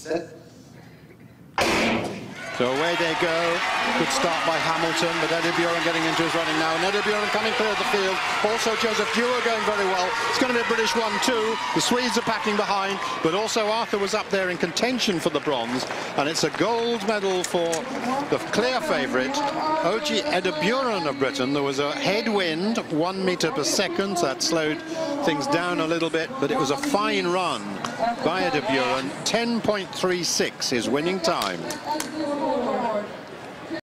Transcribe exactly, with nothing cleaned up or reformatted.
So away they go. Good start by Hamilton, but Edoburun getting into his running now. And Edoburun coming clear of the field. Also Joseph Dewar going very well. It's going to be a British one too. The Swedes are packing behind, but also Arthur was up there in contention for the bronze. And it's a gold medal for the clear favourite, Ojie Edoburun of Britain. There was a headwind, one metre per second, so that slowed things down a little bit, but it was a fine run by Edoburun. ten point three six his winning time.